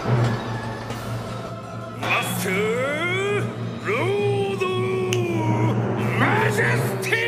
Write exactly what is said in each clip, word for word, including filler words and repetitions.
マスターロードマジェスティ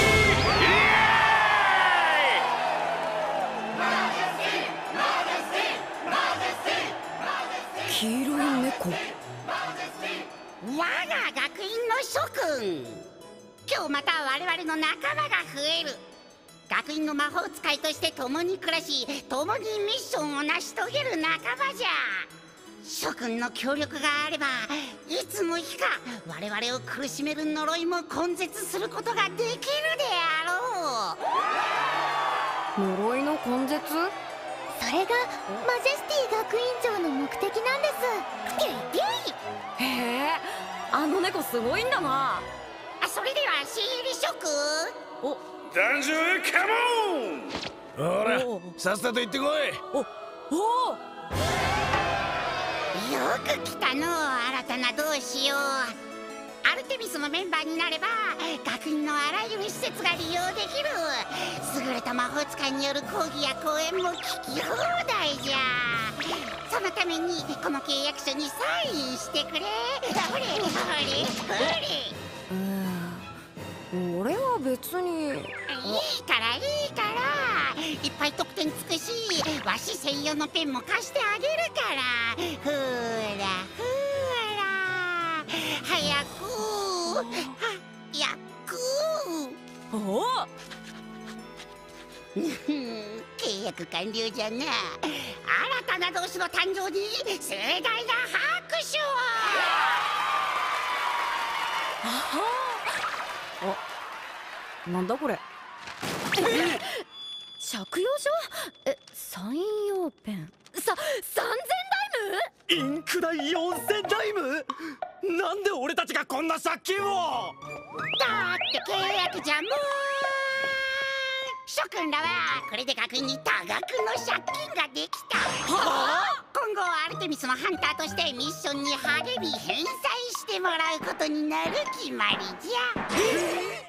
黄色い猫。 我が学院の諸君、今日また我々の仲間が増える。学院の魔法使いとして共に暮らし、共にミッションを成し遂げる仲間じゃ。諸君の協力があれば、いつの日か我々を苦しめる呪いも根絶することができるであろう。 呪いの根絶？ それがマジェスティ学院長の目的なんです。 ゲイゲイ。 へえ、あの猫すごいんだな。 あ、それでは新入り諸君、 お、 壇上へカモン。ほら、さっさと行ってこい。 お、おお。 よく来たのう、新たな同志よ。アルテミスのメンバーになれば学院のあらゆる施設が利用できる。優れた魔法使いによる講義や講演も聞き放題じゃ。そのためにこの契約書にサインしてくれ。ほれほれほれ。 うん、俺は別に。 いいからいいから、いっぱい得点つくし、わし専用のペンも貸してあげるから。ほらほら、早くはやく。 おお。 契約完了じゃな。新たな同士の誕生に盛大な拍手を。 あ、なんだこれ。借用書？え、サイン用ペン。さ、さんぜんダイム？ インク代よんせんダイム？なんで俺たちがこんな借金を？ だって契約じゃもん。諸君らはこれで学院に多額の借金ができた。はあ？今後アルテミスのハンターとしてミッションに励み返済してもらうことになる決まりじゃ。